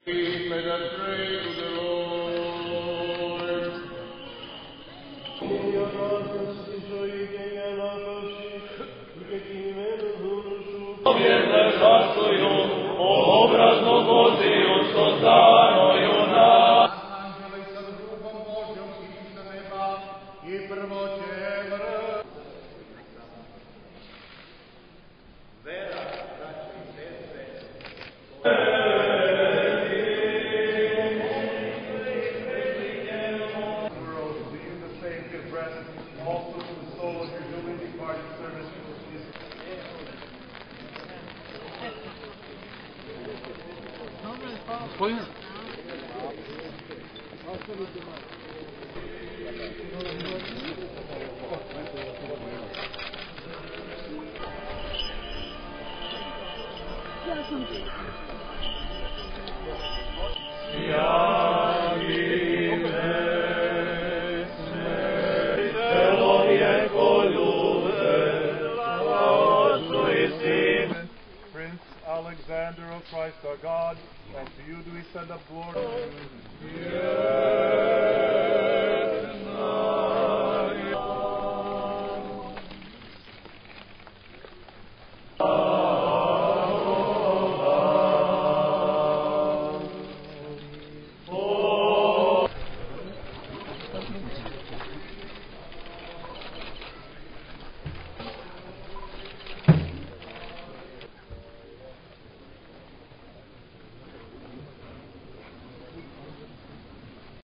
Let us pray to the Lord. Vjerne žastuju, obrazno Božiju sozdanoj u nas. Anđeli sa drugom Božjom siđi sa neba i prvo će Vera, braći i sestre, also to the soul of your newly departed servant, Jesus. Gospodine. Prince Alexander of Christ our God, and to you do we send up glory.